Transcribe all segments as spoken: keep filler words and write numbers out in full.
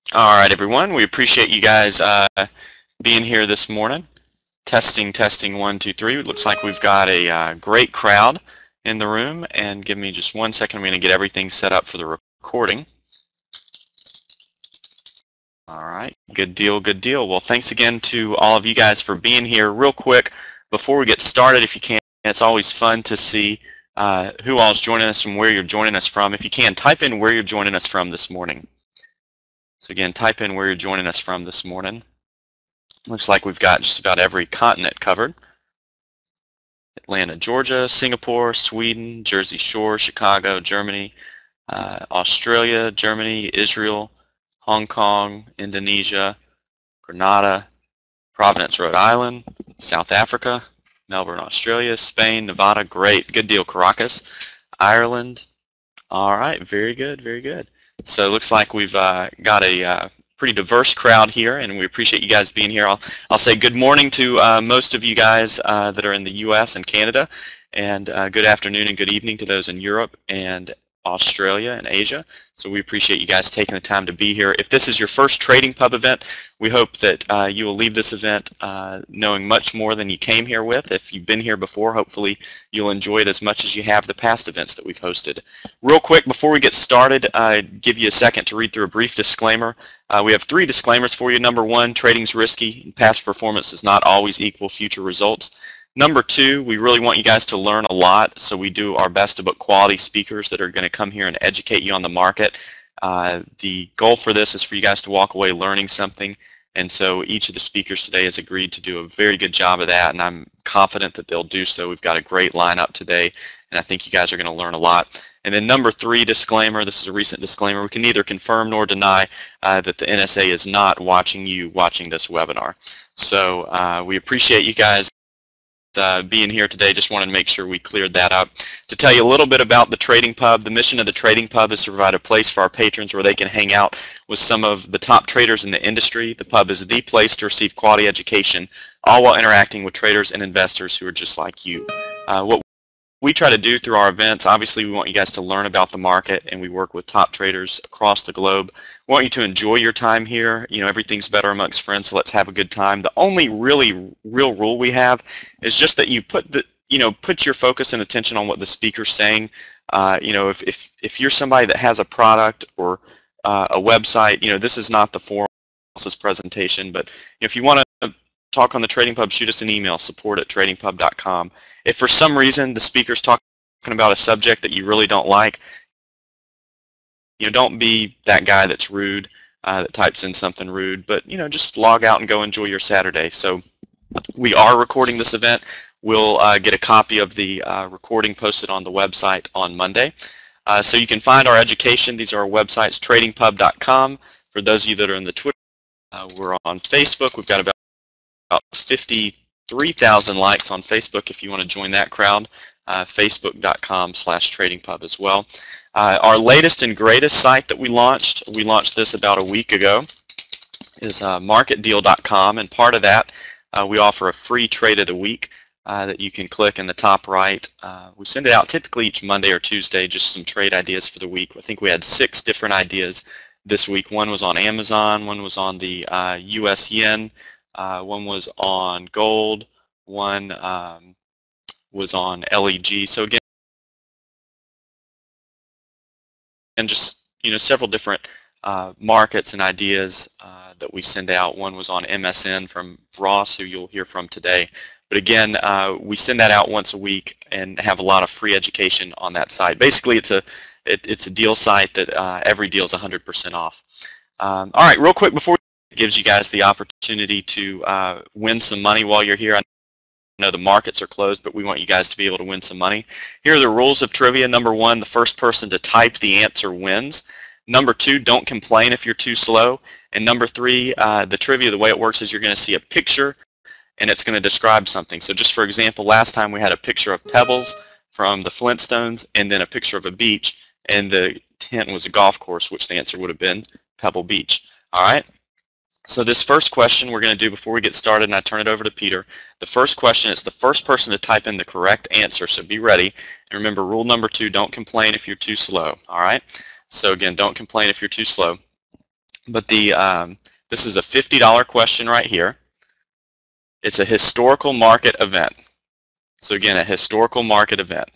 All right, everyone. We appreciate you guys uh, being here this morning. Testing, testing, one, two, three. It looks like we've got a uh, great crowd in the room. And give me just one second. I'm going to get everything set up for the recording. All right. Good deal, good deal. Well, thanks again to all of you guys for being here. Real quick, before we get started, if you can, it's always fun to see uh, who all is joining us and where you're joining us from. If you can, type in where you're joining us from this morning. So again, type in where you're joining us from this morning. Looks like we've got just about every continent covered. Atlanta, Georgia, Singapore, Sweden, Jersey Shore, Chicago, Germany, uh, Australia, Germany, Israel, Hong Kong, Indonesia, Grenada, Providence, Rhode Island, South Africa, Melbourne, Australia, Spain, Nevada. Great. Good deal. Caracas, Ireland. All right. Very good. Very good. So it looks like we've uh, got a uh, pretty diverse crowd here, and we appreciate you guys being here. I'll, I'll say good morning to uh, most of you guys uh, that are in the U S and Canada, and uh, good afternoon and good evening to those in Europe and Australia and Asia. So we appreciate you guys taking the time to be here. If this is your first Trading Pub event, we hope that uh, you will leave this event uh, knowing much more than you came here with. If you've been here before, hopefully you'll enjoy it as much as you have the past events that we've hosted. Real quick, before we get started, uh, give you a second to read through a brief disclaimer. Uh, we have three disclaimers for you. Number one, trading's risky. Past performance does not always equal future results. Number two, we really want you guys to learn a lot, so we do our best to book quality speakers that are going to come here and educate you on the market. Uh, the goal for this is for you guys to walk away learning something, and so each of the speakers today has agreed to do a very good job of that, and I'm confident that they'll do so. We've got a great lineup today, and I think you guys are going to learn a lot. And then number three, disclaimer, this is a recent disclaimer, we can neither confirm nor deny uh, that the N S A is not watching you watching this webinar. So uh, we appreciate you guys Uh, being here today. Just wanted to make sure we cleared that up. To tell you a little bit about the Trading Pub, the mission of the Trading Pub is to provide a place for our patrons where they can hang out with some of the top traders in the industry. The pub is the place to receive quality education, all while interacting with traders and investors who are just like you. Uh, what we try to do through our events, obviously we want you guys to learn about the market, and we work with top traders across the globe. We want you to enjoy your time here. You know, everything's better amongst friends, so let's have a good time. The only really real rule we have is just that you put the, you know, put your focus and attention on what the speaker's saying. Uh, you know, if, if, if you're somebody that has a product or uh, a website, you know, this is not the forum for this presentation, but if you want to talk on the Trading Pub, shoot us an email, support at trading pub dot com. If for some reason the speaker's talking about a subject that you really don't like, you know, don't be that guy that's rude, uh, that types in something rude, but, you know, just log out and go enjoy your Saturday. So we are recording this event. We'll uh, get a copy of the uh, recording posted on the website on Monday. Uh, so you can find our education. These are our websites, trading pub dot com. For those of you that are in the Twitter, uh, we're on Facebook. We've got about, about fifty-three thousand likes on Facebook if you want to join that crowd. Uh, facebook dot com slash trading pub as well. Uh, our latest and greatest site that we launched, we launched this about a week ago, is uh, market deal dot com, and part of that uh, we offer a free trade of the week uh, that you can click in the top right. Uh, we send it out typically each Monday or Tuesday, just some trade ideas for the week. I think we had six different ideas this week. One was on Amazon, one was on the uh, U S yen, uh, one was on gold, one um, was on L E G. So again, and just, you know, several different uh, markets and ideas uh, that we send out. One was on M S N from Ross, who you'll hear from today. But again, uh, we send that out once a week and have a lot of free education on that site. Basically, it's a it, it's a deal site that uh, every deal is one hundred percent off. Um, all right, real quick before it gives you guys the opportunity to uh, win some money while you're here. I know the markets are closed, but we want you guys to be able to win some money. Here are the rules of trivia. Number one, the first person to type the answer wins. Number two, don't complain if you're too slow. And number three, uh, the trivia, the way it works is you're going to see a picture and it's going to describe something. So just for example, last time we had a picture of pebbles from the Flintstones and then a picture of a beach, and the hint was a golf course, which the answer would have been Pebble Beach. All right. So this first question we're going to do before we get started, and I turn it over to Peter. The first question is the first person to type in the correct answer, so be ready. And remember, rule number two, don't complain if you're too slow, all right? So again, don't complain if you're too slow. But the um, this is a fifty dollar question right here. It's a historical market event. So again, a historical market event.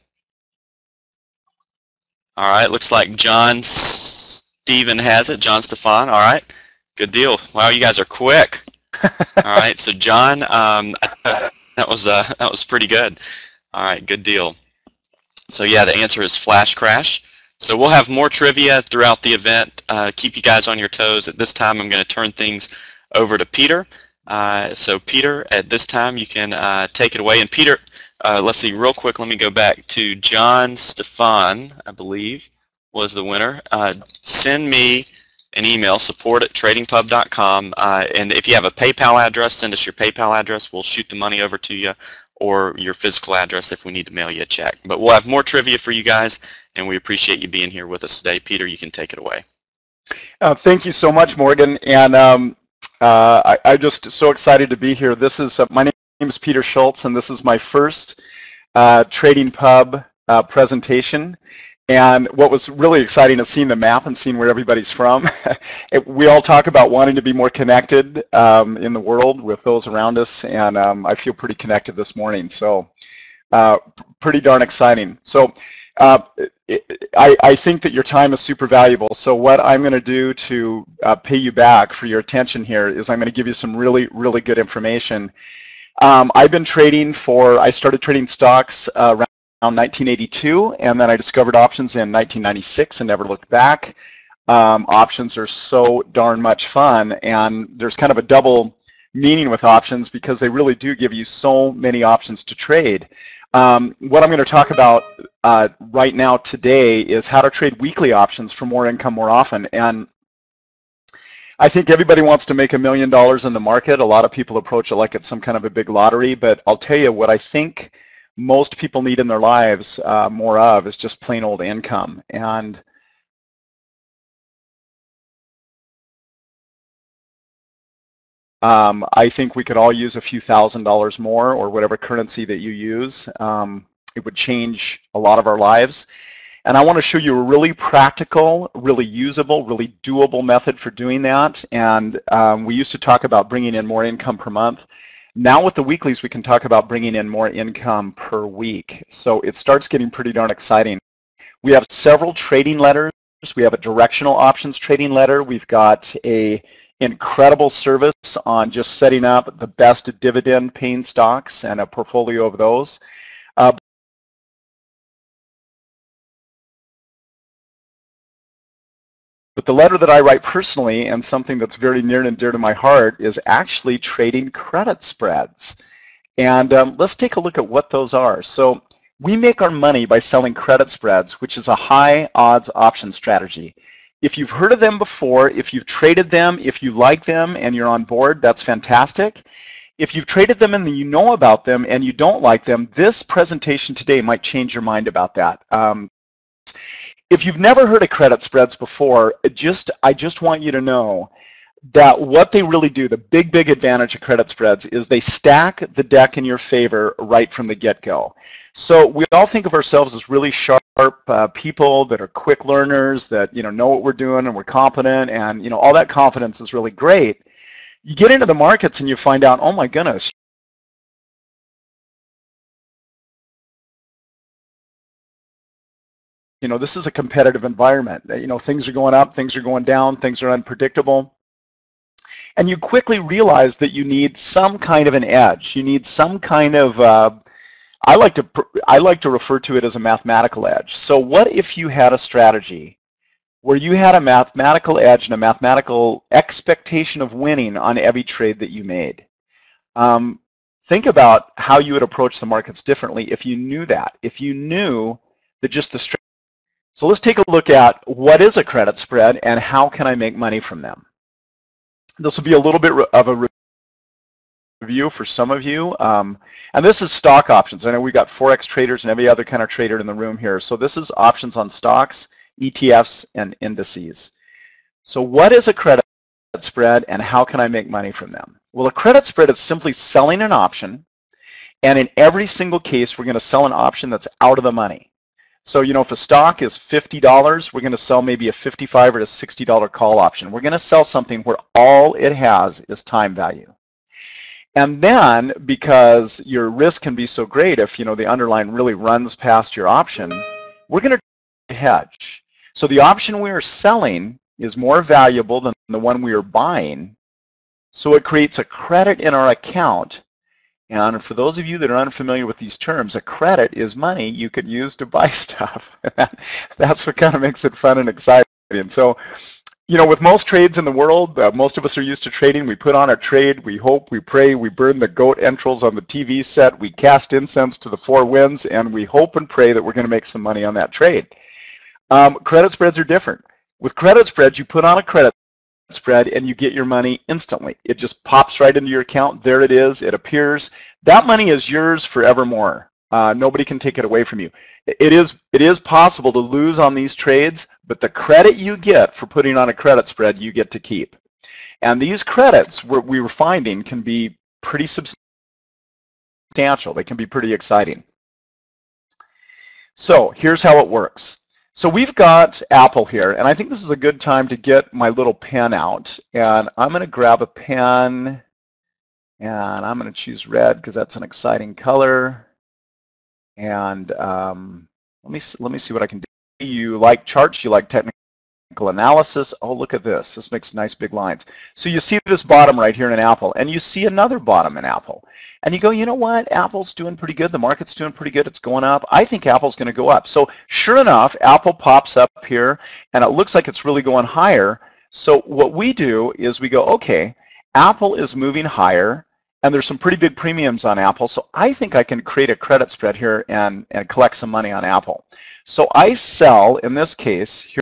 All right, looks like John Steven has it. John Stefan. All right, good deal. Wow, you guys are quick. All right, so John, um, that was uh, that was pretty good. All right, good deal. So yeah, the answer is Flash Crash. So we'll have more trivia throughout the event. Uh, keep you guys on your toes. At this time, I'm going to turn things over to Peter. Uh, so Peter, at this time, you can uh, take it away. And Peter, uh, let's see, real quick, let me go back to John Stefan, I believe, was the winner. Uh, send me an email, support at trading pub dot com. Uh, and if you have a PayPal address, send us your PayPal address. We'll shoot the money over to you, or your physical address if we need to mail you a check. But we'll have more trivia for you guys, and we appreciate you being here with us today. Peter, you can take it away. Uh, thank you so much, Morgan. And um, uh, I, I'm just so excited to be here. This is, uh, my name is Peter Schultz, and this is my first uh, Trading Pub uh, presentation. And what was really exciting is seeing the map and seeing where everybody's from. it, we all talk about wanting to be more connected um, in the world with those around us, and um, I feel pretty connected this morning. So uh, pretty darn exciting. So uh, it, I, I think that your time is super valuable. So what I'm going to do to uh, pay you back for your attention here is I'm going to give you some really, really good information. Um, I've been trading for, I started trading stocks uh, around around nineteen eighty-two, and then I discovered options in nineteen ninety-six and never looked back. Um, options are so darn much fun, and there's kind of a double meaning with options because they really do give you so many options to trade. Um, what I'm going to talk about uh, right now today is how to trade weekly options for more income more often. And I think everybody wants to make a million dollars in the market. A lot of people approach it like it's some kind of a big lottery, but I'll tell you what I think most people need in their lives uh, more of is just plain old income. And um, I think we could all use a few thousand dollars more, or whatever currency that you use. Um, it would change a lot of our lives. And I want to show you a really practical, really usable, really doable method for doing that. And um, we used to talk about bringing in more income per month. Now with the weeklies, we can talk about bringing in more income per week. So it starts getting pretty darn exciting. We have several trading letters. We have a directional options trading letter. We've got a incredible service on just setting up the best dividend paying stocks and a portfolio of those. Uh, But the letter that I write personally, and something that's very near and dear to my heart, is actually trading credit spreads. And um, let's take a look at what those are. So we make our money by selling credit spreads, which is a high odds option strategy. If you've heard of them before, if you've traded them, if you like them and you're on board, that's fantastic. If you've traded them and you know about them and you don't like them, this presentation today might change your mind about that. Um, If you've never heard of credit spreads before, just I just want you to know that what they really do, the big, big advantage of credit spreads is they stack the deck in your favor right from the get-go. So we all think of ourselves as really sharp uh, people that are quick learners, that you know know what we're doing and we're competent, and you know all that confidence is really great. You get into the markets and you find out, oh my goodness, you know, this is a competitive environment. You know, things are going up, things are going down, things are unpredictable. And you quickly realize that you need some kind of an edge. You need some kind of, uh, I like to, I like to refer to it as a mathematical edge. So what if you had a strategy where you had a mathematical edge and a mathematical expectation of winning on every trade that you made? Um, think about how you would approach the markets differently if you knew that, if you knew that just the strategy. So let's take a look at what is a credit spread and how can I make money from them. This will be a little bit of a review for some of you. Um, and this is stock options. I know we got Forex traders and every other kind of trader in the room here. So this is options on stocks, E T Fs, and indices. So what is a credit spread and how can I make money from them? Well, a credit spread is simply selling an option, and in every single case, we're going to sell an option that's out of the money. So, you know, if a stock is fifty dollars, we're going to sell maybe a fifty-five or a sixty dollar call option. We're going to sell something where all it has is time value. And then, because your risk can be so great if, you know, the underlying really runs past your option, we're going to hedge. So the option we are selling is more valuable than the one we are buying. So it creates a credit in our account. And for those of you that are unfamiliar with these terms, a credit is money you could use to buy stuff. That's what kind of makes it fun and exciting. So, you know, with most trades in the world, uh, most of us are used to trading. We put on our trade, we hope, we pray, we burn the goat entrails on the T V set, we cast incense to the four winds, and we hope and pray that we're going to make some money on that trade. Um, credit spreads are different. With credit spreads, you put on a credit spread and you get your money instantly. It just pops right into your account. There it is. It appears. That money is yours forevermore. Uh, nobody can take it away from you. It is, it is possible to lose on these trades, but the credit you get for putting on a credit spread, you get to keep. And these credits we were finding can be pretty substantial. They can be pretty exciting. So here's how it works. So we've got Apple here, and I think this is a good time to get my little pen out. And I'm going to grab a pen, and I'm going to choose red because that's an exciting color. And um, let me let me see what I can do. You like charts? You like technical analysis? Oh, look at this. This makes nice big lines. So you see this bottom right here in Apple, and you see another bottom in Apple. And you go, you know what? Apple's doing pretty good. The market's doing pretty good. It's going up. I think Apple's going to go up. So sure enough, Apple pops up here, and it looks like it's really going higher. So what we do is we go, okay, Apple is moving higher, and there's some pretty big premiums on Apple. So I think I can create a credit spread here and, and collect some money on Apple. So I sell, in this case, here,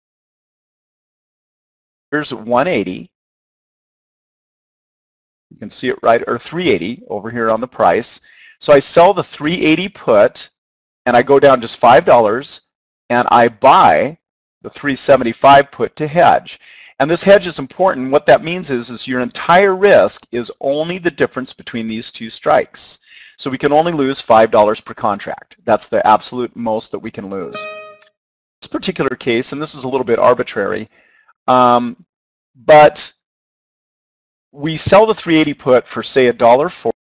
here's one eighty. You can see it right, or three eighty over here on the price. So I sell the three eighty put, and I go down just five dollars, and I buy the three seventy-five put to hedge. And this hedge is important. What that means is, is your entire risk is only the difference between these two strikes. So we can only lose five dollars per contract. That's the absolute most that we can lose. This particular case, and this is a little bit arbitrary, um, but we sell the three eighty put for, say, a dollar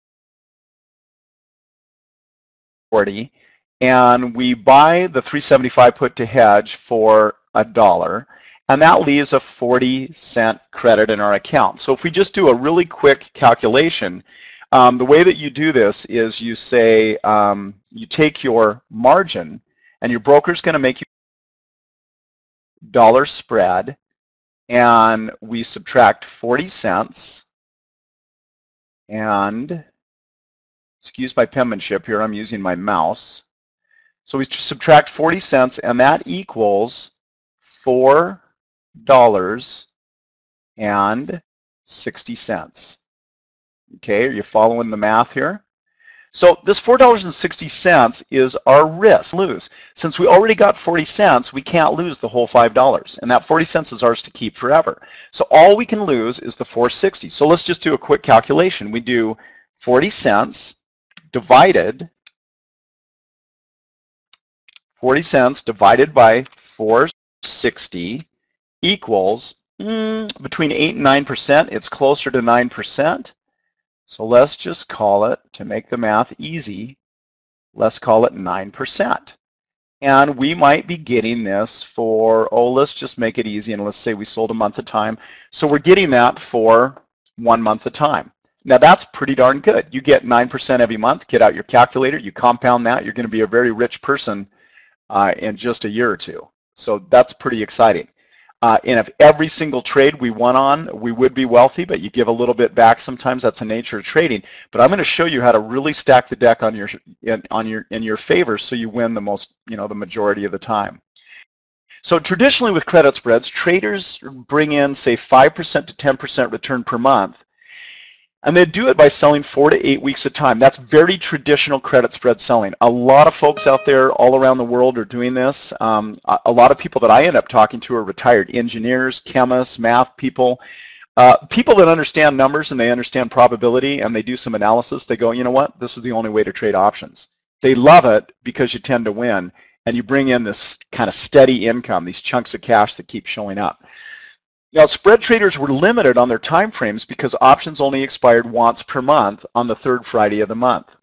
forty, and we buy the three seventy-five put to hedge for a dollar, and that leaves a forty cent credit in our account. So if we just do a really quick calculation, um, the way that you do this is you say, um, you take your margin, and your broker's going to make you dollar spread, and we subtract forty cents, and excuse my penmanship here, I'm using my mouse. So we subtract forty cents, and that equals four dollars and sixty cents. Okay, are you following the math here? So this four dollars and sixty cents is our risk lose. Since we already got forty cents, we can't lose the whole five dollars, and that forty cents is ours to keep forever. So all we can lose is the four sixty. So let's just do a quick calculation. We do forty cents divided forty cents divided by four sixty equals mm, between eight and nine percent. It's closer to nine percent. So let's just call it, to make the math easy, let's call it nine percent. And we might be getting this for, oh, let's just make it easy, and let's say we sold a month at a time. So we're getting that for one month at a time. Now that's pretty darn good. You get nine percent every month. Get out your calculator, you compound that, you're going to be a very rich person uh, in just a year or two. So that's pretty exciting. Uh, and if every single trade we won on, we would be wealthy, but you give a little bit back sometimes. That's the nature of trading. But I'm going to show you how to really stack the deck on your in, on your in your favor, so you win the most, you know, the majority of the time. So traditionally with credit spreads, traders bring in, say, five percent to ten percent return per month. And they do it by selling four to eight weeks at a time. That's very traditional credit spread selling. A lot of folks out there all around the world are doing this. Um, a, a lot of people that I end up talking to are retired engineers, chemists, math people, uh, people that understand numbers and they understand probability, and they do some analysis. They go, you know what, this is the only way to trade options. They love it because you tend to win. and you bring in this kind of steady income, these chunks of cash that keep showing up. Now, spread traders were limited on their time frames because options only expired once per month on the third Friday of the month.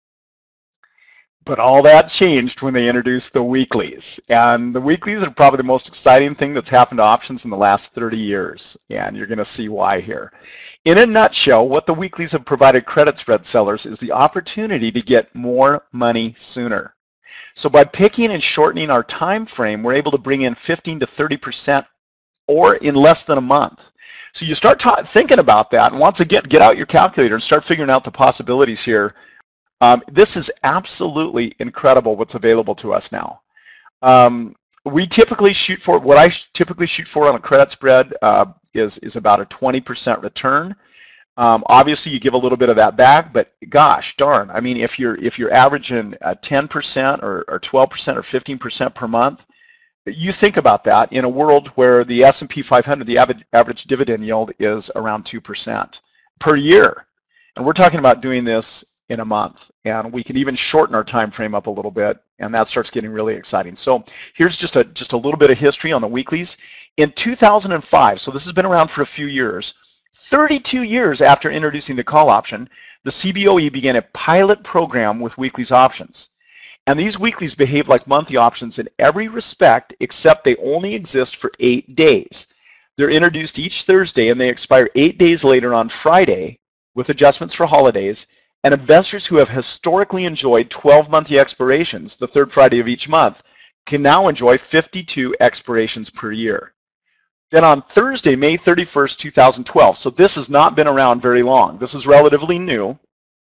But all that changed when they introduced the weeklies. And the weeklies are probably the most exciting thing that's happened to options in the last thirty years. And you're going to see why here. In a nutshell, what the weeklies have provided credit spread sellers is the opportunity to get more money sooner. So by picking and shortening our time frame, we're able to bring in fifteen to thirty percent or in less than a month. So you start thinking about that, and once again, get out your calculator and start figuring out the possibilities here. Um, this is absolutely incredible what's available to us now. Um, we typically shoot for, what I typically shoot for on a credit spread uh, is, is about a twenty percent return. Um, obviously, you give a little bit of that back, but gosh darn, I mean, if you're, if you're averaging uh, ten percent or, or twelve percent or fifteen percent per month, you think about that in a world where the S and P five hundred, the average, average dividend yield is around two percent per year. And we're talking about doing this in a month, and we can even shorten our time frame up a little bit, and that starts getting really exciting. So here's just a just a little bit of history on the weeklies. In two thousand five, so this has been around for a few years, thirty-two years after introducing the call option, the C B O E began a pilot program with weeklies options. And these weeklies behave like monthly options in every respect, except they only exist for eight days. They're introduced each Thursday, and they expire eight days later on Friday, with adjustments for holidays. And investors who have historically enjoyed twelve monthly expirations, the third Friday of each month, can now enjoy fifty-two expirations per year. Then on Thursday, May thirty-first, two thousand twelve, so this has not been around very long. This is relatively new.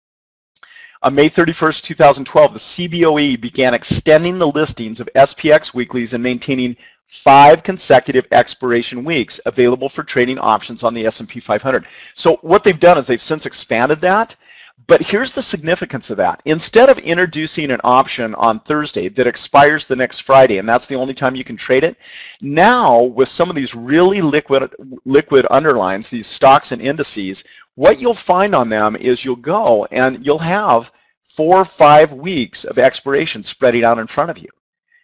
On May thirty-first, two thousand twelve, the C B O E began extending the listings of S P X weeklies and maintaining five consecutive expiration weeks available for trading options on the S and P five hundred. So what they've done is they've since expanded that. But here's the significance of that. Instead of introducing an option on Thursday that expires the next Friday, and that's the only time you can trade it, now with some of these really liquid liquid underlines, these stocks and indices, what you'll find on them is you'll go and you'll have four or five weeks of expiration spreading out in front of you.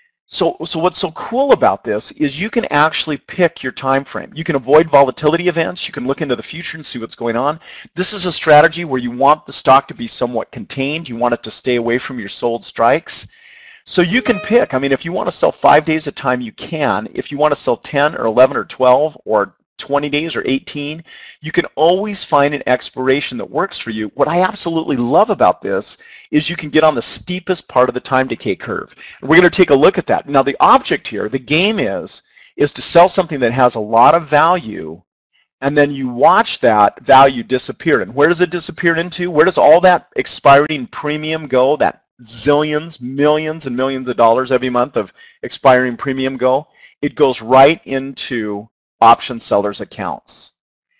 So, so what's so cool about this is you can actually pick your time frame. You can avoid volatility events. You can look into the future and see what's going on. This is a strategy where you want the stock to be somewhat contained. You want it to stay away from your sold strikes. So you can pick. I mean, if you want to sell five days at a time, you can. If you want to sell ten or eleven or twelve or twenty days or eighteen, you can always find an expiration that works for you. What I absolutely love about this is you can get on the steepest part of the time decay curve. And we're going to take a look at that. Now the object here, the game is, is to sell something that has a lot of value, and then you watch that value disappear. And where does it disappear into? Where does all that expiring premium go, that zillions, millions and millions of dollars every month of expiring premium go? It goes right into option sellers' accounts.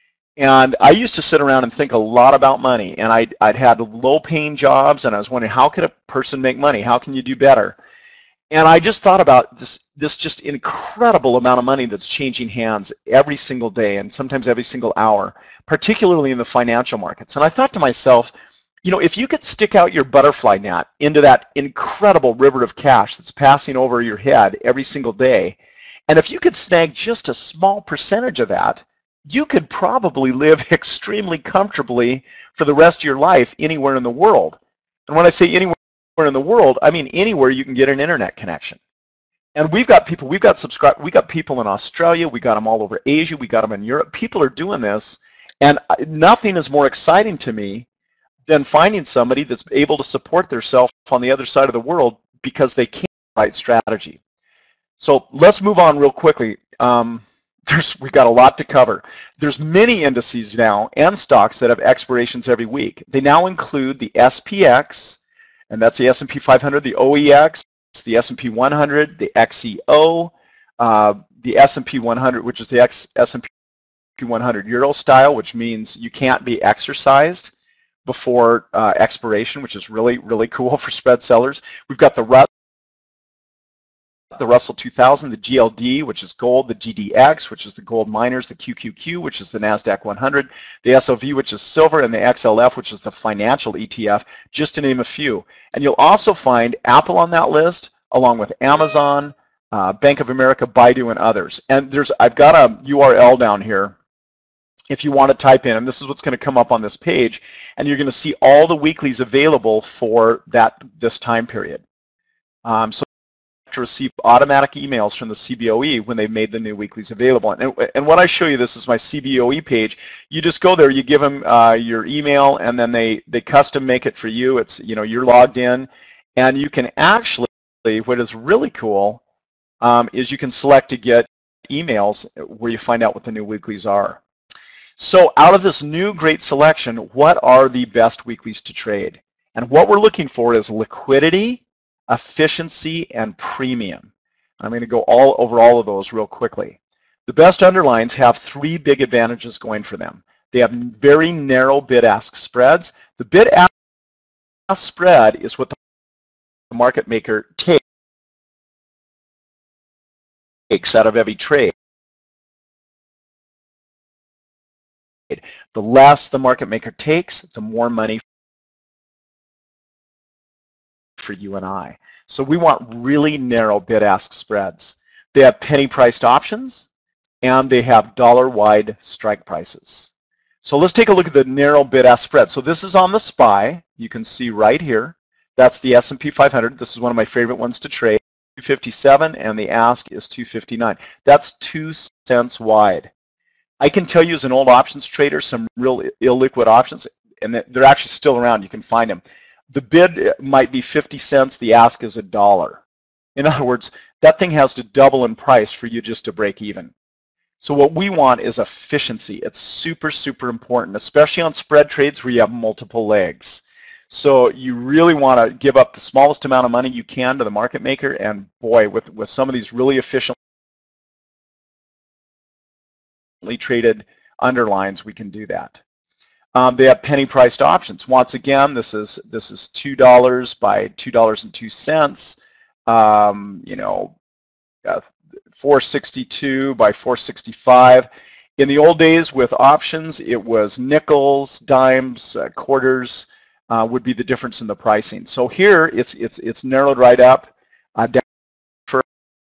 And I used to sit around and think a lot about money, and I'd, I'd had low-paying jobs, and I was wondering, how could a person make money? How can you do better? And I just thought about this, this just incredible amount of money that's changing hands every single day and sometimes every single hour, particularly in the financial markets. And I thought to myself, you know, if you could stick out your butterfly net into that incredible river of cash that's passing over your head every single day, and if you could snag just a small percentage of that, you could probably live extremely comfortably for the rest of your life anywhere in the world. And when I say anywhere in the world, I mean anywhere you can get an internet connection. And we've got people, we've got subscribe, we got people in Australia, we got them all over Asia, we got them in Europe. People are doing this, and nothing is more exciting to me than finding somebody that's able to support themselves on the other side of the world because they can the right strategy. So let's move on real quickly. Um, there's, we've got a lot to cover. There's many indices now and stocks that have expirations every week. They now include the S P X, and that's the S and P five hundred, the O E X, the S and P one hundred, the X E O, uh, the S and P one hundred, which is the X, S and P one hundred Euro style, which means you can't be exercised before uh, expiration, which is really, really cool for spread sellers. We've got the Russell. the Russell two thousand, the G L D, which is gold, the G D X, which is the gold miners, the Q Q Q, which is the NASDAQ one hundred, the S L V, which is silver, and the X L F, which is the financial E T F, just to name a few. And you'll also find Apple on that list, along with Amazon, uh, Bank of America, Baidu, and others. And there's, I've got a U R L down here if you want to type in, and this is what's going to come up on this page, and you're going to see all the weeklies available for that this time period. Um, so to receive automatic emails from the C B O E when they've made the new weeklies available. And, and when I show you, this is my C B O E page. You just go there, you give them uh, your email, and then they, they custom make it for you. It's, you know, you're logged in, and you can actually, what is really cool um, is you can select to get emails where you find out what the new weeklies are. So out of this new great selection, what are the best weeklies to trade? And what we're looking for is liquidity, efficiency, and premium. I'm going to go all over all of those real quickly. The best underlines have three big advantages going for them. They have very narrow bid-ask spreads. The bid-ask spread is what the market maker takes out of every trade. The less the market maker takes, the more money for you and I. So we want really narrow bid-ask spreads. They have penny-priced options, and they have dollar-wide strike prices. So let's take a look at the narrow bid-ask spread. So this is on the S P Y. You can see right here. That's the S and P five hundred. This is one of my favorite ones to trade. two fifty-seven, and the ask is two fifty-nine. That's two cents wide. I can tell you as an old options trader some real illiquid options, and they're actually still around. You can find them. The bid might be fifty cents. The ask is a dollar. In other words, that thing has to double in price for you just to break even. So what we want is efficiency. It's super, super important, especially on spread trades where you have multiple legs. So you really want to give up the smallest amount of money you can to the market maker, and boy, with, with some of these really efficient traded underlines, we can do that. Um, they have penny-priced options. Once again, this is this is two dollars by two dollars and two cents. Um, you know, uh, four sixty-two by four sixty-five. In the old days with options, it was nickels, dimes, uh, quarters uh, would be the difference in the pricing. So here, it's it's it's narrowed right up uh, down for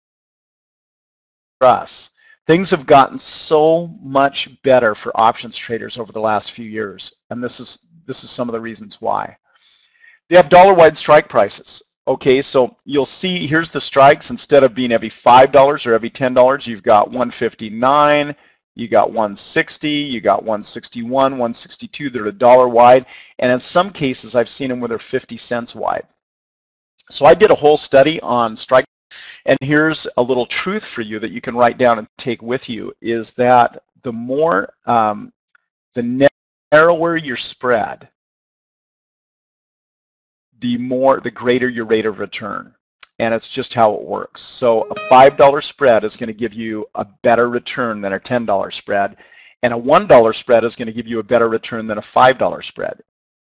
us. Things have gotten so much better for options traders over the last few years, and this is this is some of the reasons why. They have dollar-wide strike prices. Okay, so you'll see here's the strikes. Instead of being every five dollars or every ten dollars, you've got one fifty-nine, you got one sixty, you got one sixty-one, one sixty-two. They're a dollar wide, and in some cases, I've seen them where they're fifty cents wide. So I did a whole study on strike. And here's a little truth for you that you can write down and take with you, is that the more, um, the narrower your spread, the more, the greater your rate of return. And it's just how it works. So a five dollar spread is going to give you a better return than a ten dollar spread. And a one dollar spread is going to give you a better return than a five dollar spread.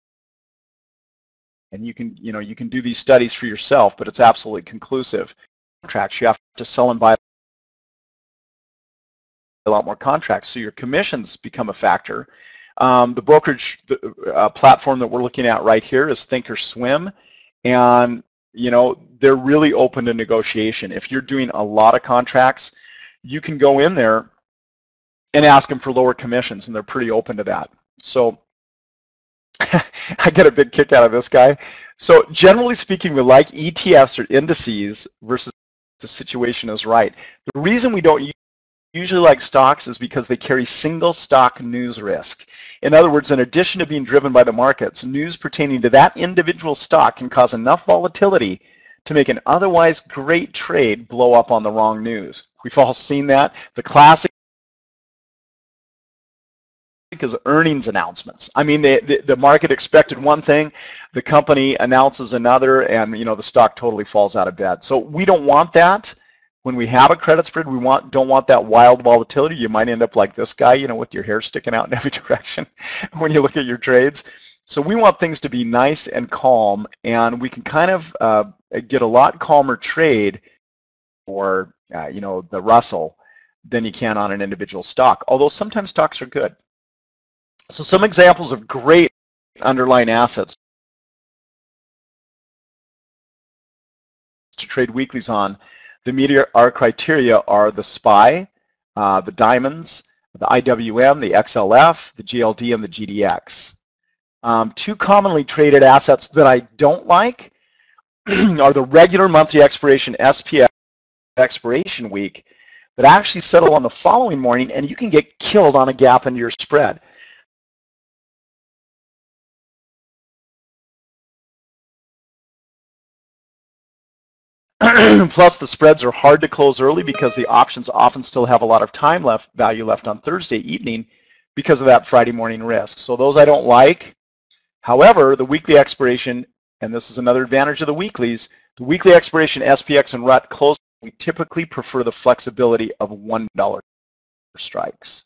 And you can, you know, you can do these studies for yourself, but it's absolutely conclusive. Contracts, you have to sell and buy a lot more contracts, so your commissions become a factor. Um, the brokerage the, uh, platform that we're looking at right here is Thinkorswim, and you know they're really open to negotiation. If you're doing a lot of contracts, you can go in there and ask them for lower commissions, and they're pretty open to that. So I get a big kick out of this guy. So generally speaking, we like E T Fs or indices versus the situation is right. The reason we don't usually like stocks is because they carry single stock news risk. In other words, in addition to being driven by the markets, news pertaining to that individual stock can cause enough volatility to make an otherwise great trade blow up on the wrong news. We've all seen that. The classic is earnings announcements. I mean, they, the, the market expected one thing, the company announces another, and you know the stock totally falls out of bed. So we don't want that. When we have a credit spread, we want don't want that wild volatility. You might end up like this guy, you know, with your hair sticking out in every direction when you look at your trades. So we want things to be nice and calm, and we can kind of uh, get a lot calmer trade, or uh, you know, the Russell, than you can on an individual stock. Although sometimes stocks are good. So some examples of great underlying assets to trade weeklies on, the media our criteria are the S P Y, uh, the diamonds, the I W M, the X L F, the G L D, and the G D X. Um, two commonly traded assets that I don't like are the regular monthly expiration S P X expiration week that actually settle on the following morning, and you can get killed on a gap into your spread. Plus, the spreads are hard to close early because the options often still have a lot of time left, value left on Thursday evening because of that Friday morning risk. So those I don't like. However, the weekly expiration, and this is another advantage of the weeklies, the weekly expiration S P X and R U T close, we typically prefer the flexibility of one dollar strikes.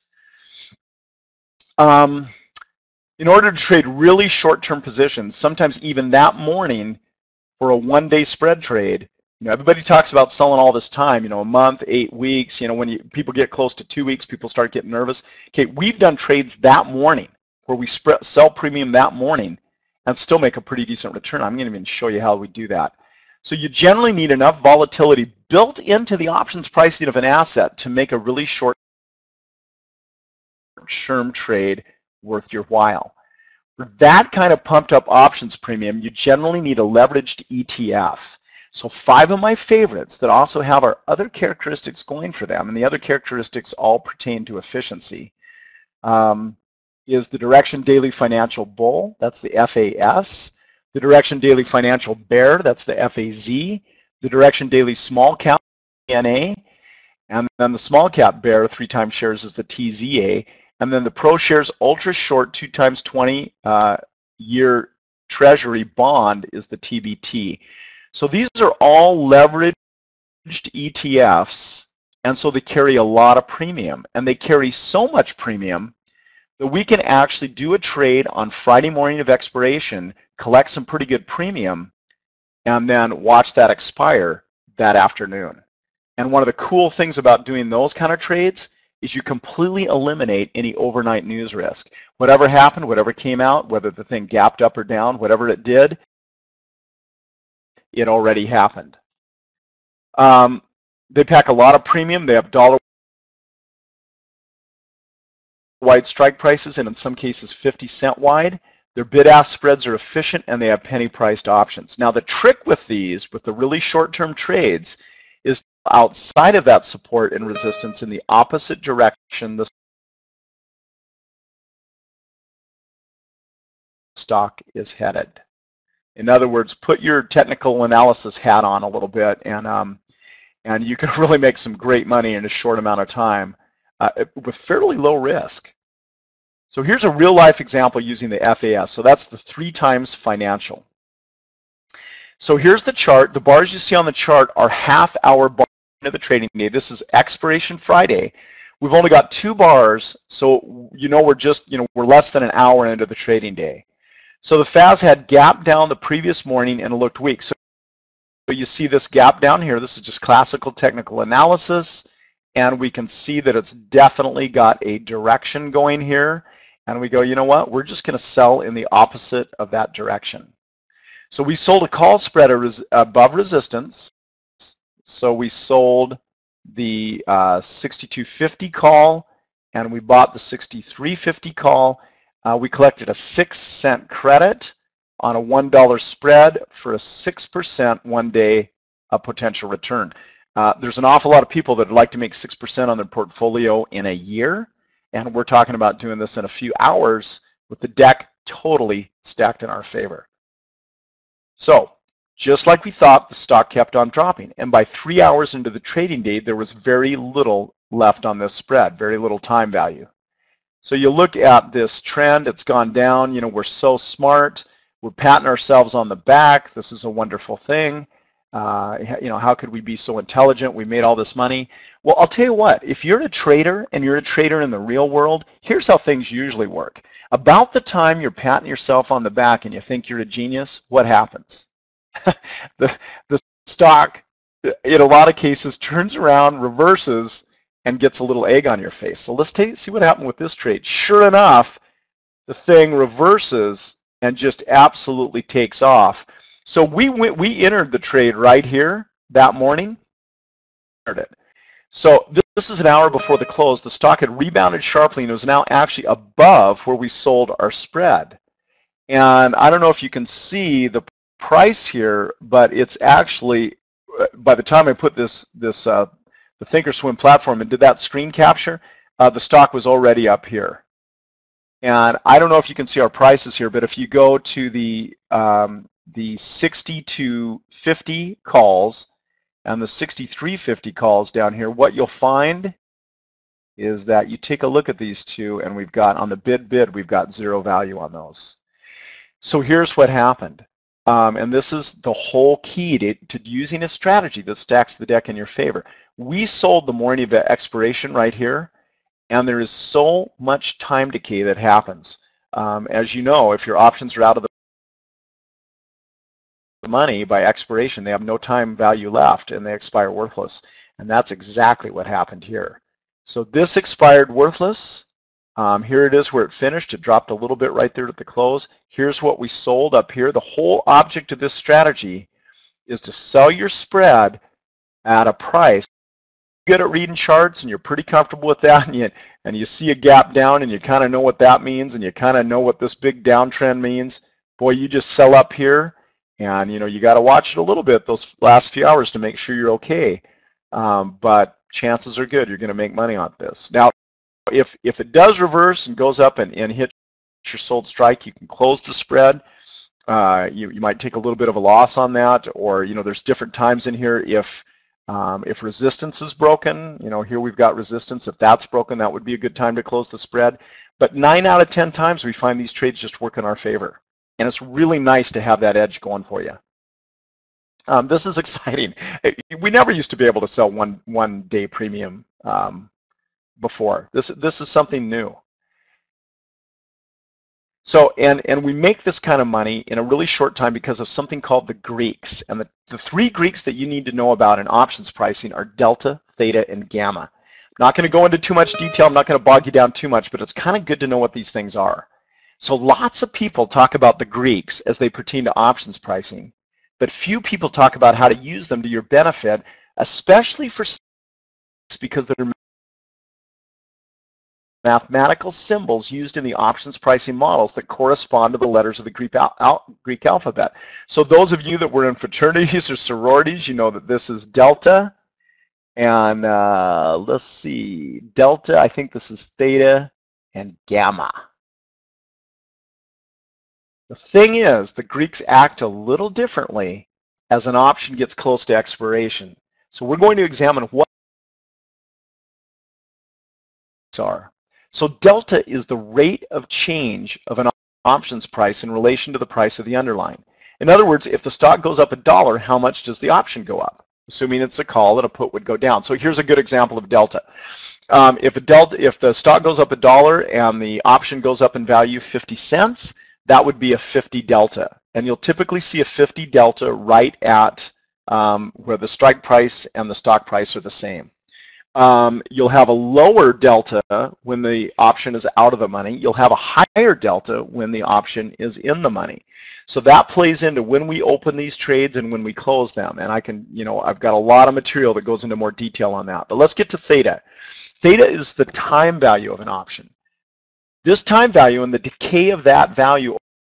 Um, in order to trade really short-term positions, sometimes even that morning for a one-day spread trade, you know, everybody talks about selling all this time, you know, a month, eight weeks, you know, when you, people get close to two weeks, people start getting nervous. Okay, we've done trades that morning where we spread, sell premium that morning and still make a pretty decent return. I'm going to even show you how we do that. So you generally need enough volatility built into the options pricing of an asset to make a really short-term trade worth your while. For that kind of pumped up options premium, you generally need a leveraged E T F. So five of my favorites that also have our other characteristics going for them, and the other characteristics all pertain to efficiency, um, is the Direction Daily Financial Bull, that's the F A S, the Direction Daily Financial Bear, that's the F A Z, the Direction Daily Small Cap, N A, and then the Small Cap Bear, three times shares, is the T Z A, and then the ProShares Ultra Short, two times twenty uh, year Treasury Bond is the T B T. So these are all leveraged E T Fs, and so they carry a lot of premium, and they carry so much premium that we can actually do a trade on Friday morning of expiration, collect some pretty good premium, and then watch that expire that afternoon. And one of the cool things about doing those kind of trades is you completely eliminate any overnight news risk. Whatever happened, whatever came out, whether the thing gapped up or down, whatever it did, it already happened. Um, they pack a lot of premium. They have dollar wide strike prices, and in some cases fifty cent wide. Their bid-ask spreads are efficient, and they have penny-priced options. Now, the trick with these, with the really short-term trades, is outside of that support and resistance in the opposite direction the stock is headed. In other words, put your technical analysis hat on a little bit, and um, and you can really make some great money in a short amount of time uh, with fairly low risk. So here's a real-life example using the F A S. So that's the three times financial. So here's the chart. The bars you see on the chart are half-hour bars of the trading day. This is expiration Friday. We've only got two bars, so you know we're just you know we're less than an hour into the trading day. So the F A S had gap down the previous morning and it looked weak. So you see this gap down here. This is just classical technical analysis, and we can see that it's definitely got a direction going here. And we go, you know what? We're just going to sell in the opposite of that direction. So we sold a call spread above resistance. So we sold the uh, sixty-two fifty call, and we bought the sixty-three fifty call. Uh, we collected a six cent credit on a one dollar spread for a six percent one-day uh, potential return. Uh, there's an awful lot of people that would like to make six percent on their portfolio in a year, and we're talking about doing this in a few hours with the deck totally stacked in our favor. So, just like we thought, the stock kept on dropping, and by three hours into the trading day, there was very little left on this spread, very little time value. So you look at this trend, it's gone down. You know, we're so smart. We're patting ourselves on the back. This is a wonderful thing. Uh, you know, how could we be so intelligent? We made all this money. Well, I'll tell you what, if you're a trader and you're a trader in the real world, here's how things usually work. About the time you're patting yourself on the back and you think you're a genius, what happens? the, the stock, in a lot of cases, turns around, reverses, and gets a little egg on your face. So let's take, see what happened with this trade. Sure enough, the thing reverses and just absolutely takes off. So we went, we entered the trade right here that morning. So this is an hour before the close. The stock had rebounded sharply and it was now actually above where we sold our spread. And I don't know if you can see the price here, but it's actually, by the time I put this, this uh, the Thinkorswim platform and did that screen capture, uh, the stock was already up here. And I don't know if you can see our prices here, but if you go to the, um, the sixty to fifty calls and the sixty-three fifty calls down here, what you'll find is that you take a look at these two and we've got, on the bid bid, we've got zero value on those. So here's what happened. Um, and this is the whole key to, to using a strategy that stacks the deck in your favor. We sold the morning of expiration right here, and there is so much time decay that happens. Um, as you know, if your options are out of the money by expiration, they have no time value left and they expire worthless. And that's exactly what happened here. So this expired worthless. Um, here it is where it finished. It dropped a little bit right there at the close. Here's what we sold up here. The whole object of this strategy is to sell your spread at a price. You're good at reading charts and you're pretty comfortable with that, and you, and you see a gap down and you kind of know what that means and you kind of know what this big downtrend means. Boy, you just sell up here and you know you got to watch it a little bit those last few hours to make sure you're okay. Um, but chances are good you're going to make money on this. Now, If, if it does reverse and goes up and, and hit your sold strike, you can close the spread. Uh, you, you might take a little bit of a loss on that, or you know there's different times in here. If um, if resistance is broken, you know here we've got resistance. If that's broken, that would be a good time to close the spread. But nine out of ten times we find these trades just work in our favor, and it's really nice to have that edge going for you. Um, this is exciting. We never used to be able to sell one one day premium Um, before. This this is something new. So and and we make this kind of money in a really short time because of something called the Greeks. And the, the three Greeks that you need to know about in options pricing are delta, theta, and gamma. I'm not going to go into too much detail. I'm not going to bog you down too much, but it's kind of good to know what these things are. So lots of people talk about the Greeks as they pertain to options pricing, but few people talk about how to use them to your benefit, especially for because they're mathematical symbols used in the options pricing models that correspond to the letters of the Greek, al al Greek alphabet. So those of you that were in fraternities or sororities, you know that this is delta, and uh, let's see, delta, I think this is theta, and gamma. The thing is, the Greeks act a little differently as an option gets close to expiration. So we're going to examine what these are. So delta is the rate of change of an options price in relation to the price of the underlying. In other words, if the stock goes up a dollar, how much does the option go up? Assuming it's a call, that a put would go down. So here's a good example of delta. Um, if a delta, if the stock goes up a dollar and the option goes up in value fifty cents, that would be a fifty delta. And you'll typically see a fifty delta right at um, where the strike price and the stock price are the same. Um, you'll have a lower delta when the option is out of the money. You'll have a higher delta when the option is in the money. So that plays into when we open these trades and when we close them. And I can, you know, I've got a lot of material that goes into more detail on that. But let's get to theta. Theta is the time value of an option. This time value and the decay of that value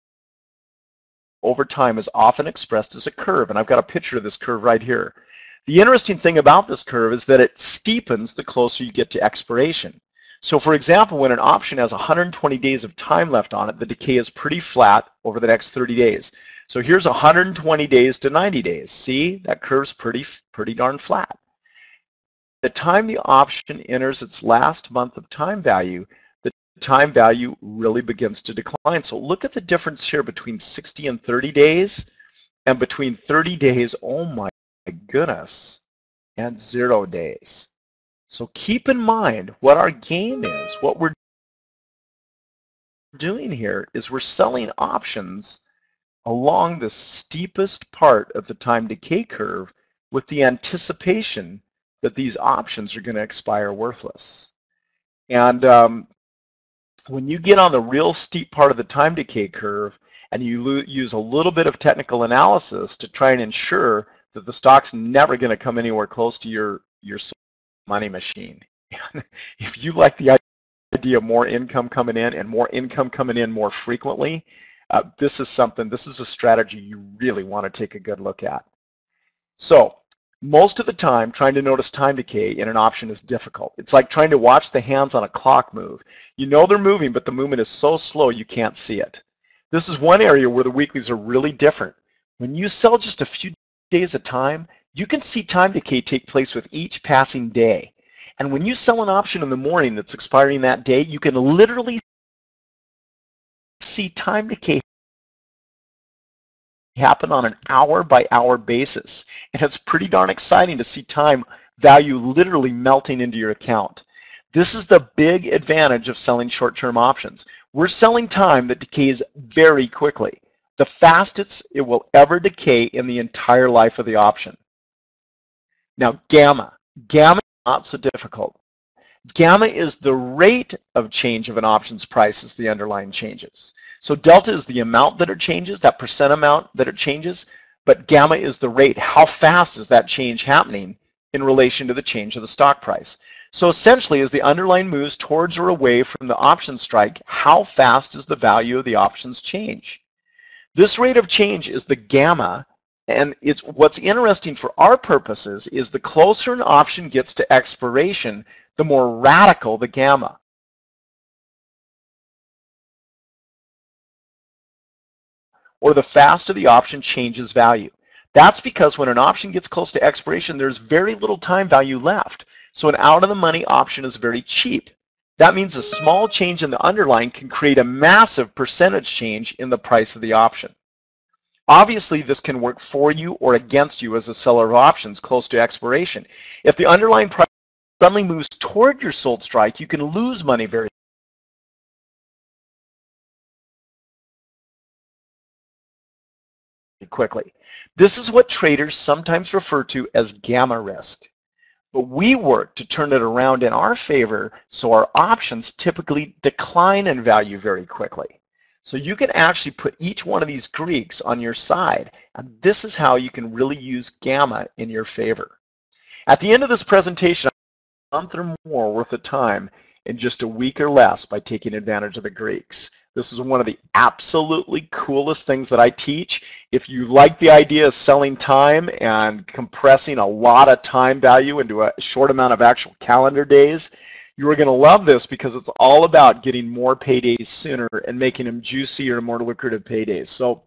over time is often expressed as a curve. And I've got a picture of this curve right here. The interesting thing about this curve is that it steepens the closer you get to expiration. So for example, when an option has one hundred twenty days of time left on it, the decay is pretty flat over the next thirty days. So here's one hundred twenty days to ninety days. See, that curve's pretty, pretty darn flat. The time the option enters its last month of time value, the time value really begins to decline. So look at the difference here between sixty and thirty days, and between thirty days, oh my My goodness, and zero days. So keep in mind what our game is. What we're doing here is we're selling options along the steepest part of the time decay curve with the anticipation that these options are going to expire worthless. And um, when you get on the real steep part of the time decay curve and you use a little bit of technical analysis to try and ensure that the stock's never going to come anywhere close to your, your money machine. If you like the idea of more income coming in and more income coming in more frequently, uh, this is something, this is a strategy you really want to take a good look at. So most of the time, trying to notice time decay in an option is difficult. It's like trying to watch the hands on a clock move. You know they're moving, but the movement is so slow you can't see it. This is one area where the weeklies are really different. When you sell just a few days at a time, you can see time decay take place with each passing day. And when you sell an option in the morning that's expiring that day, you can literally see time decay happen on an hour by hour basis. And it's pretty darn exciting to see time value literally melting into your account. This is the big advantage of selling short-term options. We're selling time that decays very quickly, the fastest it will ever decay in the entire life of the option. Now, gamma. Gamma is not so difficult. Gamma is the rate of change of an option's price as the underlying changes. So delta is the amount that it changes, that percent amount that it changes, but gamma is the rate. How fast is that change happening in relation to the change of the stock price? So essentially, as the underlying moves towards or away from the option strike, how fast does the value of the options change? This rate of change is the gamma, and it's what's interesting for our purposes is the closer an option gets to expiration, the more radical the gamma. Or the faster the option changes value. That's because when an option gets close to expiration, there's very little time value left. So an out-of-the-money option is very cheap. That means a small change in the underlying can create a massive percentage change in the price of the option. Obviously, this can work for you or against you as a seller of options close to expiration. If the underlying price suddenly moves toward your sold strike, you can lose money very quickly. This is what traders sometimes refer to as gamma risk. But we work to turn it around in our favor so our options typically decline in value very quickly. So you can actually put each one of these Greeks on your side, and this is how you can really use gamma in your favor. At the end of this presentation, a month or more worth of time in just a week or less by taking advantage of the Greeks. This is one of the absolutely coolest things that I teach. If you like the idea of selling time and compressing a lot of time value into a short amount of actual calendar days, you are going to love this because it's all about getting more paydays sooner and making them juicier and more lucrative paydays. So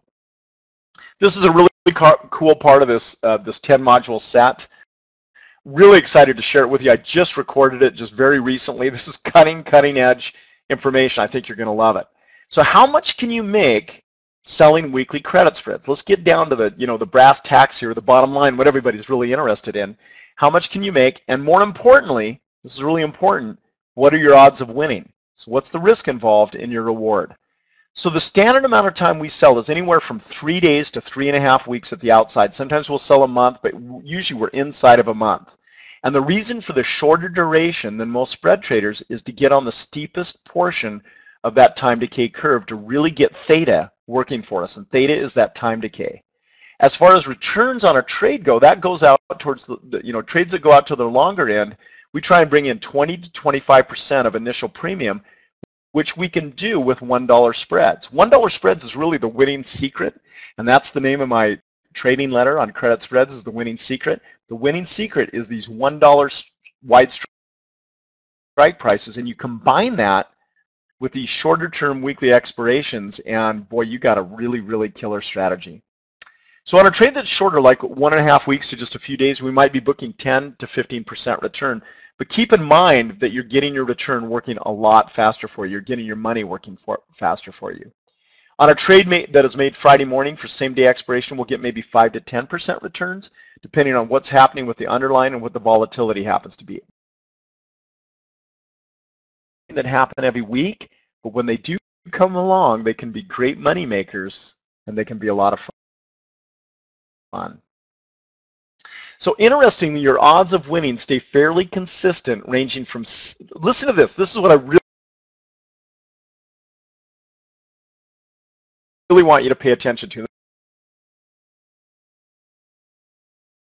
this is a really cool part of this, uh, this ten module set. Really excited to share it with you. I just recorded it just very recently. This is cutting, cutting edge information. I think you're going to love it. So how much can you make selling weekly credit spreads? Let's get down to the, you know, the brass tacks here, the bottom line, what everybody's really interested in. How much can you make? And more importantly, this is really important, what are your odds of winning? So what's the risk involved in your reward? So the standard amount of time we sell is anywhere from three days to three and a half weeks at the outside. Sometimes we'll sell a month, but usually we're inside of a month. And the reason for the shorter duration than most spread traders is to get on the steepest portion of that time decay curve to really get theta working for us. And theta is that time decay. As far as returns on a trade go, that goes out towards the, you know, trades that go out to the longer end, we try and bring in twenty to twenty-five percent of initial premium, which we can do with one dollar spreads. one dollar spreads is really the winning secret, and that's the name of my trading letter on credit spreads, is the winning secret. The winning secret is these one dollar wide strike prices, and you combine that with these shorter term weekly expirations, and boy, you got a really, really killer strategy. So on a trade that's shorter, like one and a half weeks to just a few days, we might be booking ten to fifteen percent return. But keep in mind that you're getting your return working a lot faster for you. You're getting your money working for, faster for you. On a trade made, that is made Friday morning for same day expiration, we'll get maybe five to ten percent returns, depending on what's happening with the underlying and what the volatility happens to be. That happen every week, but when they do come along, they can be great money makers, and they can be a lot of fun. So interestingly, your odds of winning stay fairly consistent, ranging from, listen to this, this is what I really, really want you to pay attention to.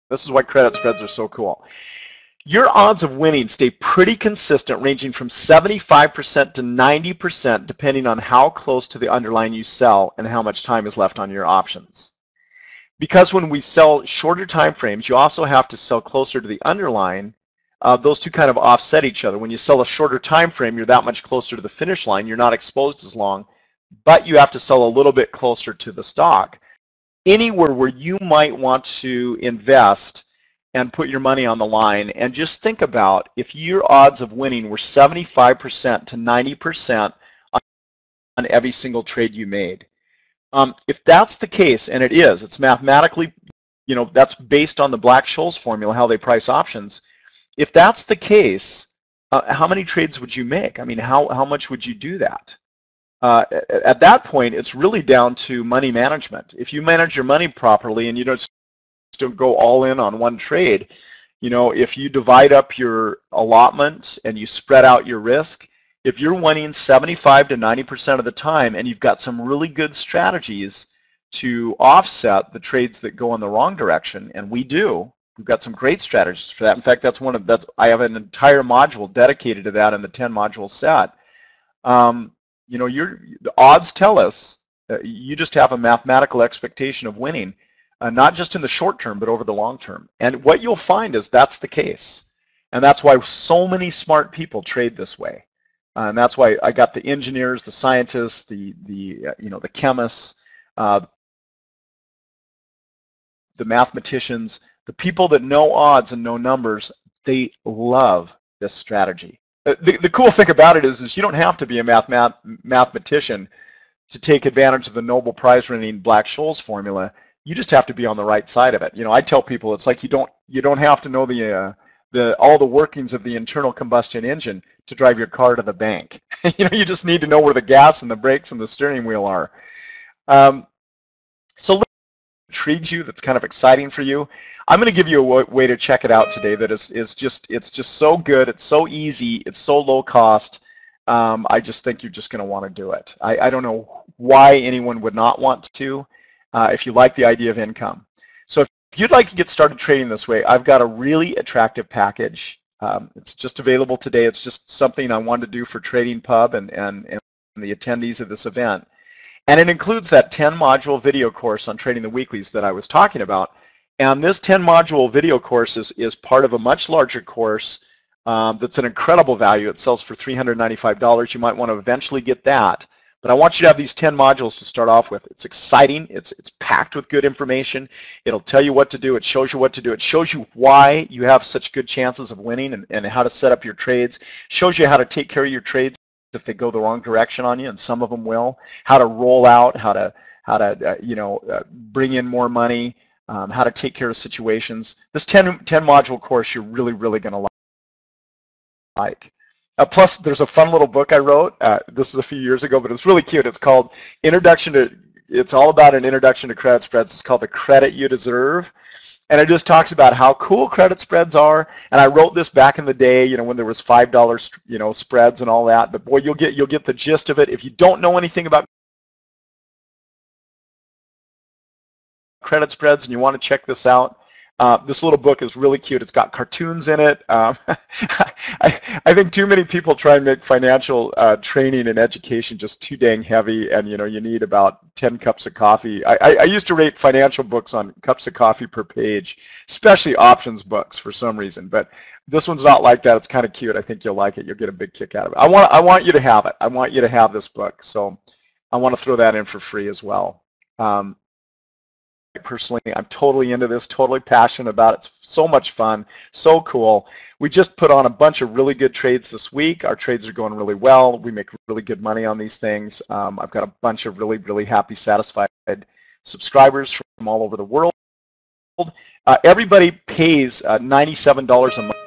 This is why credit spreads are so cool. Your odds of winning stay pretty consistent, ranging from seventy-five percent to ninety percent, depending on how close to the underlying you sell and how much time is left on your options. Because when we sell shorter time frames, you also have to sell closer to the underlying. Uh, those two kind of offset each other. When you sell a shorter time frame, you're that much closer to the finish line. You're not exposed as long, but you have to sell a little bit closer to the stock. Anywhere where you might want to invest and put your money on the line, and just think about if your odds of winning were seventy-five percent to ninety percent on, on every single trade you made. Um, if that's the case, and it is, it's mathematically, you know, that's based on the Black-Scholes formula, how they price options. If that's the case, uh, how many trades would you make? I mean, how, how much would you do that? Uh, at, at that point, it's really down to money management. If you manage your money properly and you don't don't go all in on one trade, you know, if you divide up your allotment and you spread out your risk, if you're winning seventy-five to ninety percent of the time and you've got some really good strategies to offset the trades that go in the wrong direction, and we do, we've got some great strategies for that. In fact, that's one of that's I have an entire module dedicated to that in the ten module set. Um, you know, you're, the odds tell us uh, you just have a mathematical expectation of winning. Uh, not just in the short term, but over the long term. And what you'll find is that's the case. And that's why so many smart people trade this way. Uh, and that's why I got the engineers, the scientists, the, the uh, you know, the chemists, uh, the mathematicians, the people that know odds and know numbers, they love this strategy. The, the cool thing about it is, is you don't have to be a math, math, mathematician to take advantage of the Nobel Prize winning Black-Scholes formula. You just have to be on the right side of it. You know, I tell people it's like you don't you don't have to know the uh, the all the workings of the internal combustion engine to drive your car to the bank. You know, you just need to know where the gas and the brakes and the steering wheel are. Um, so, intrigues you, that's kind of exciting for you. I'm going to give you a way to check it out today. That is is just it's just so good. It's so easy. It's so low cost. Um, I just think you're just going to want to do it. I, I don't know why anyone would not want to. Uh, if you like the idea of income. So if you'd like to get started trading this way, I've got a really attractive package. Um, it's just available today. It's just something I wanted to do for Trading Pub and, and, and the attendees of this event. And it includes that ten module video course on trading the weeklies that I was talking about. And this ten module video course is, is part of a much larger course um, that's an incredible value. It sells for three hundred ninety-five dollars. You might want to eventually get that. But I want you to have these ten modules to start off with. It's exciting. It's, it's packed with good information. It'll tell you what to do. It shows you what to do. It shows you why you have such good chances of winning and, and how to set up your trades. Shows you how to take care of your trades if they go the wrong direction on you, and some of them will. How to roll out, how to, how to uh, you know, uh, bring in more money, um, how to take care of situations. This ten, ten module course you're really, really going to like. Uh, plus, there's a fun little book I wrote. Uh, this is a few years ago, but it's really cute. It's called Introduction to, it's all about an introduction to credit spreads. It's called The Credit You Deserve. And it just talks about how cool credit spreads are. And I wrote this back in the day, you know, when there was five dollar, you know, spreads and all that. But boy, you'll get, you'll get the gist of it. If you don't know anything about credit spreads and you want to check this out, Uh, this little book is really cute. It's got cartoons in it. Um, I, I think too many people try and make financial uh, training and education just too dang heavy, and you know you need about ten cups of coffee. I, I, I used to rate financial books on cups of coffee per page, especially options books for some reason. But this one's not like that. It's kind of cute. I think you'll like it. You'll get a big kick out of it. I want I want you to have it. I want you to have this book. So I want to throw that in for free as well. Um, Personally, I'm totally into this, totally passionate about it. It's so much fun, so cool. We just put on a bunch of really good trades this week. Our trades are going really well. We make really good money on these things. Um, I've got a bunch of really, really happy, satisfied subscribers from all over the world. Uh, everybody pays uh, ninety-seven dollars a month.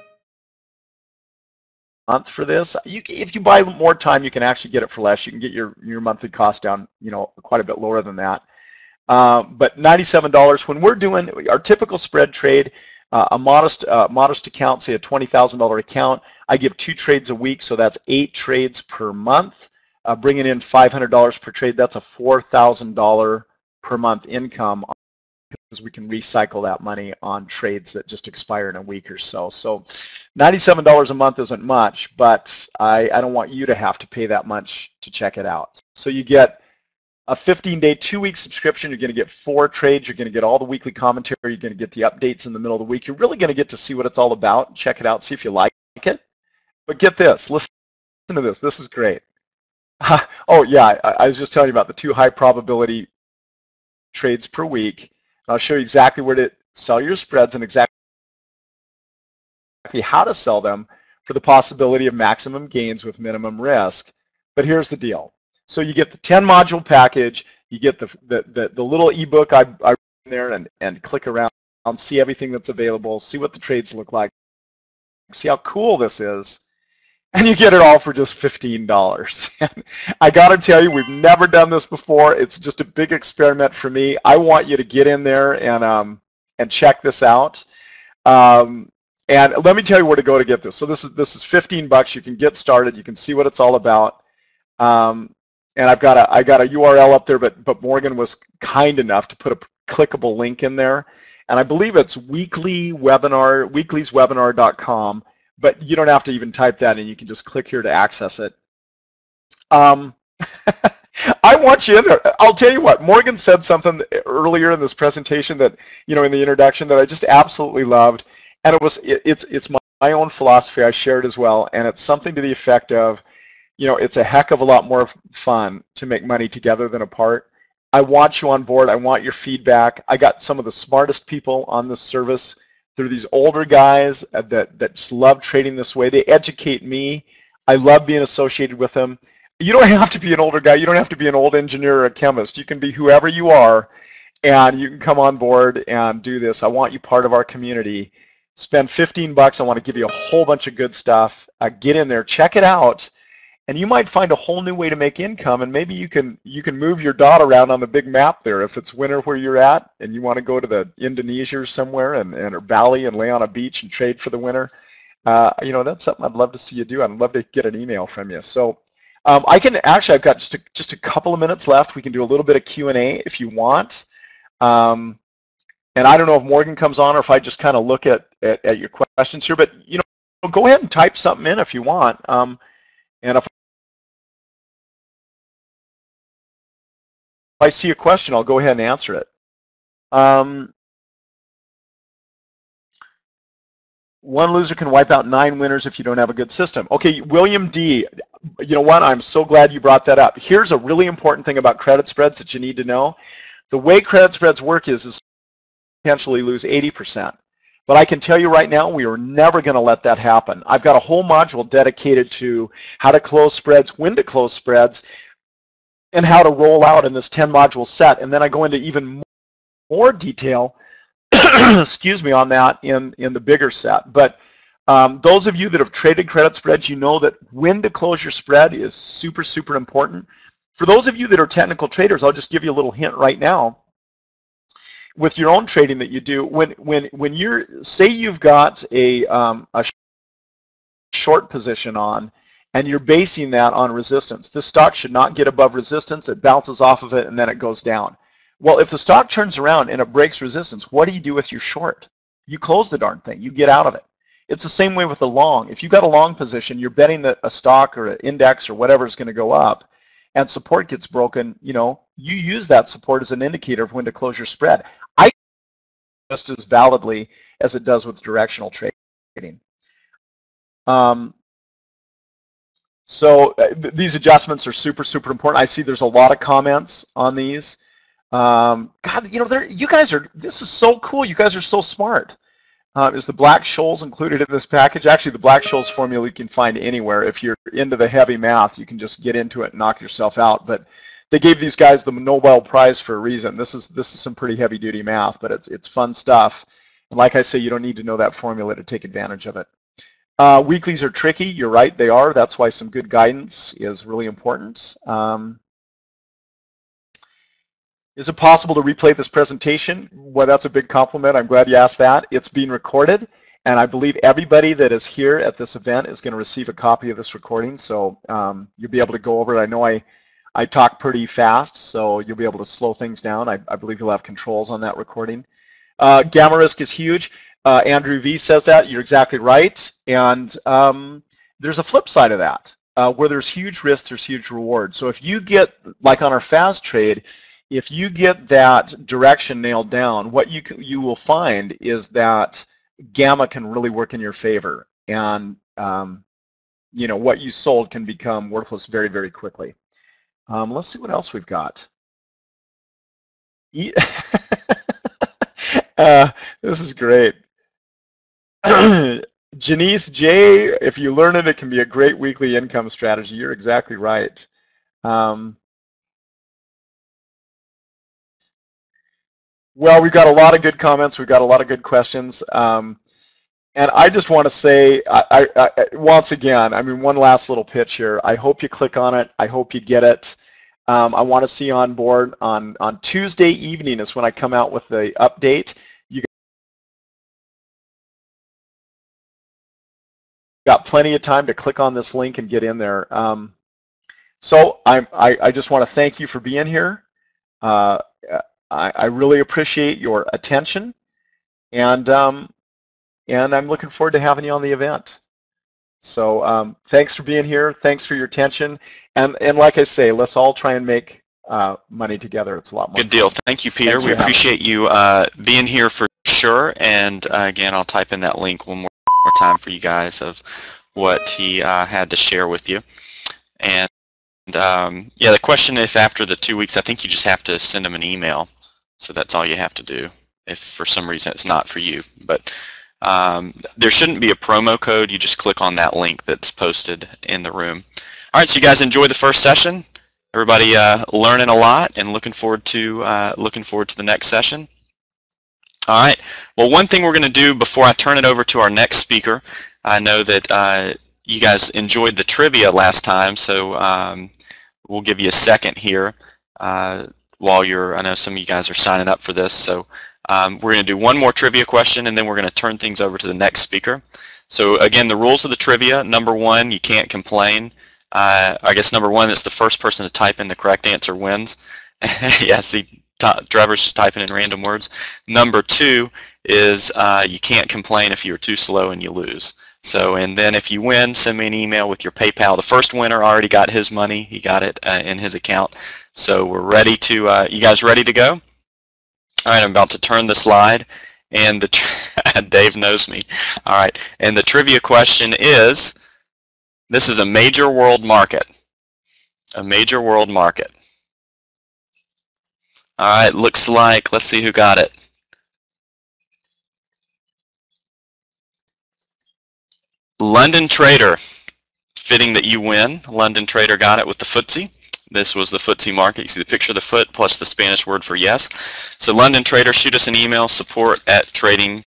month for this. You, if you buy more time, you can actually get it for less. You can get your, your monthly cost down, you know, quite a bit lower than that. Uh, but ninety-seven dollars, when we're doing our typical spread trade, uh, a modest uh, modest account, say a twenty thousand dollar account, I give two trades a week, so that's eight trades per month, uh, bringing in five hundred dollars per trade. That's a four thousand dollar per month income we can recycle that money on trades that just expire in a week or so. So ninety-seven dollars a month isn't much, but I, I don't want you to have to pay that much to check it out. So you get a fifteen day, two-week subscription. You're going to get four trades. You're going to get all the weekly commentary. You're going to get the updates in the middle of the week. You're really going to get to see what it's all about. Check it out. See if you like it. But get this. Listen to this. This is great. Oh, yeah. I, I was just telling you about the two high probability trades per week. I'll show you exactly where to sell your spreads and exactly how to sell them for the possibility of maximum gains with minimum risk. But here's the deal. So you get the ten module package, you get the the, the, the little ebook I, I in there and, and click around, see everything that's available, see what the trades look like, see how cool this is, and you get it all for just fifteen dollars. I gotta tell you, we've never done this before. It's just a big experiment for me. I want you to get in there and um and check this out. Um, and let me tell you where to go to get this. So this is this is fifteen bucks. You can get started. You can see what it's all about. Um, and I've got a I got a U R L up there, but but Morgan was kind enough to put a clickable link in there, and I believe it's weekly webinar weeklies webinar dot com. But you don't have to even type that in. You can just click here to access it. Um, I want you in there. I'll tell you what, Morgan said something earlier in this presentation that, you know, in the introduction that I just absolutely loved. And it was, it, it's, it's my, my own philosophy. I shared as well. And it's something to the effect of, you know, it's a heck of a lot more fun to make money together than apart. I want you on board. I want your feedback. I got some of the smartest people on this service. They're these older guys that, that just love trading this way. They educate me. I love being associated with them. You don't have to be an older guy. You don't have to be an old engineer or a chemist. You can be whoever you are, and you can come on board and do this. I want you part of our community. Spend fifteen bucks. I want to give you a whole bunch of good stuff. Uh, get in there, check it out, and you might find a whole new way to make income. And maybe you can you can move your dot around on the big map there. If it's winter where you're at, and you want to go to the Indonesia or somewhere and, and or Bali and lay on a beach and trade for the winter, uh, you know, that's something I'd love to see you do. I'd love to get an email from you. So. Um, I can actually, I've got just a, just a couple of minutes left. We can do a little bit of Q and A if you want. Um, and I don't know if Morgan comes on or if I just kind of look at, at, at your questions here, but you know, go ahead and type something in if you want. Um, and if I see a question, I'll go ahead and answer it. Um, One loser can wipe out nine winners if you don't have a good system. Okay, William D., you know what? I'm so glad you brought that up. Here's a really important thing about credit spreads that you need to know. The way credit spreads work is, is potentially lose eighty percent. But I can tell you right now, we are never going to let that happen. I've got a whole module dedicated to how to close spreads, when to close spreads, and how to roll out in this ten module set. And then I go into even more detail excuse me, on that in, in the bigger set. But um, those of you that have traded credit spreads, you know that when to close your spread is super, super important. For those of you that are technical traders, I'll just give you a little hint right now. With your own trading that you do, when when when you're, say you've got a, um, a short position on, and you're basing that on resistance. This stock should not get above resistance. It bounces off of it, and then it goes down. Well, if the stock turns around and it breaks resistance, what do you do with your short? You close the darn thing. You get out of it. It's the same way with the long. If you've got a long position, you're betting that a stock or an index or whatever is going to go up, and support gets broken, you know, you use that support as an indicator of when to close your spread. I just as validly as it does with directional trading. Um, so uh, th these adjustments are super, super important. I see there's a lot of comments on these. Um, God, you know, there, you guys are, this is so cool. You guys are so smart. Uh, is the Black-Scholes included in this package? Actually, the Black-Scholes formula you can find anywhere. If you're into the heavy math, you can just get into it and knock yourself out. But they gave these guys the Nobel Prize for a reason. This is this is some pretty heavy-duty math, but it's it's fun stuff. And like I say, you don't need to know that formula to take advantage of it. Uh, weeklies are tricky. You're right, they are. That's why some good guidance is really important. Um, Is it possible to replay this presentation? Well, that's a big compliment. I'm glad you asked that. It's being recorded, and I believe everybody that is here at this event is going to receive a copy of this recording, so um, you'll be able to go over it. I know I, I talk pretty fast, so you'll be able to slow things down. I, I believe you'll have controls on that recording. Uh, gamma risk is huge. Uh, Andrew V says that. You're exactly right. And um, there's a flip side of that. Uh, where there's huge risk, there's huge reward. So if you get, like on our fast trade, if you get that direction nailed down, what you can, you will find is that gamma can really work in your favor, and um, you know, what you sold can become worthless very, very quickly. Um, let's see what else we've got. E uh, this is great. Janice J, if you learn it, it can be a great weekly income strategy. You're exactly right. Um, well, we've got a lot of good comments. We've got a lot of good questions. Um, and I just want to say, I, I, I, once again, I mean, one last little pitch here. I hope you click on it. I hope you get it. Um, I want to see you on board on, on Tuesday evening is when I come out with the update. You got plenty of time to click on this link and get in there. Um, so I'm, I, I just want to thank you for being here. Uh, I, I really appreciate your attention, and um, and I'm looking forward to having you on the event. So um, thanks for being here. Thanks for your attention, and and like I say, let's all try and make uh, money together. It's a lot more Good deal. Thank you, Peter. We appreciate you uh, being here for sure. And uh, again, I'll type in that link one more, more time for you guys of what he uh, had to share with you. And um, yeah, the question, if after the two weeks, I think you just have to send them an email. So that's all you have to do if for some reason it's not for you. But um, there shouldn't be a promo code. You just click on that link that's posted in the room. All right, so you guys enjoy the first session. Everybody uh, learning a lot and looking forward to uh, looking forward to the next session. All right. Well, one thing we're going to do before I turn it over to our next speaker, I know that uh, you guys enjoyed the trivia last time, so um, we'll give you a second here. Uh, while you're, I know some of you guys are signing up for this, so um, we're going to do one more trivia question and then we're going to turn things over to the next speaker. So again, the rules of the trivia: number one, you can't complain. Uh, I guess number one is the first person to type in the correct answer wins. Yeah, see, Trevor's just typing in random words. Number two is uh, you can't complain if you're too slow and you lose. So, and then if you win, send me an email with your PayPal. The first winner already got his money. He got it uh, in his account. So we're ready to, uh, you guys ready to go? All right, I'm about to turn the slide. And the, Dave knows me. All right, and the trivia question is, this is a major world market. A major world market. All right, looks like, let's see who got it. London Trader. Fitting that you win. London Trader got it with the F T S E. This was the F T S E market. You see the picture of the foot plus the Spanish word for yes. So London Trader, shoot us an email, support at trading